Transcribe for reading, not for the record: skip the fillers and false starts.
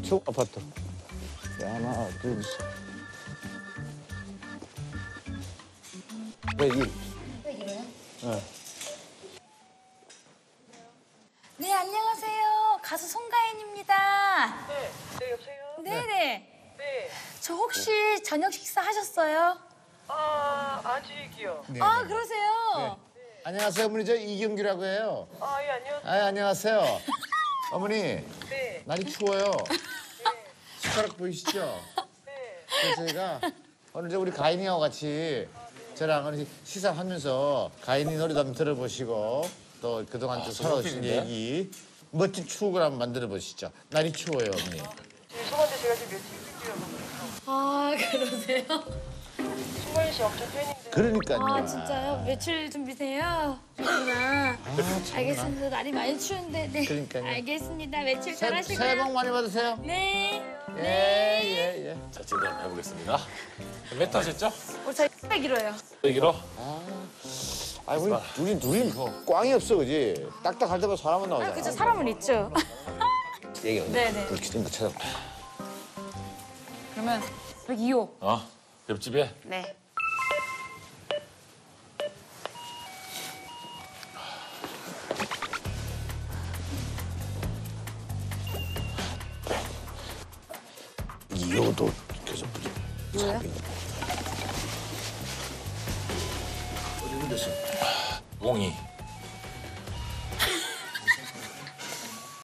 단독 아파트. 하나, 둘, 셋. 101. 101호요? 네. 네, 안녕하세요. 가수 송가인입니다. 네, 네, 여보세요? 네네. 네. 저 혹시 저녁 식사 하셨어요? 아직이요. 네. 아, 그러세요? 안녕하세요, 어머니. 저 이경규라고 해요. 예, 안녕하세요. 아, 안녕하세요. 어머니, 네, 날이 추워요. 숟가락 보이시죠? 네. 그래서 저희가 오늘 우리 가인이하고 같이 저랑 오늘 시상하면서 가인이 노래도 한번 들어보시고 또 그동안 좀 살아오신 얘기 멋진 추억을 한번 만들어 보시죠. 날이 추워요, 어머니. 죄송한데 제가 지금 며칠 뛰어가거든요. 아, 그러세요? 승관이 씨 엄청 팬인데. 그러니까요. 아, 진짜요? 며칠 준비세요? 그렇구나. 알겠습니다. 날이 많이 추운데. 네. 그러니까요. 알겠습니다. 며칠 잘 새해 하시고요. 복 많이 받으세요. 네. 예. 자, 제대로 한번 해보겠습니다. 몇 하셨죠? 저희 101호요. 여기로. 아, 우리 꽝이 없어, 그지? 딱딱할 때마다 사람은 나오잖아. 그쵸, 사람은 있죠. 얘기 네네. 불 켜진 거 찾아. 그러면 102호. 옆집에. 네. 이호도 계속 부지. 뭐야? 어디 됐어? 몽이.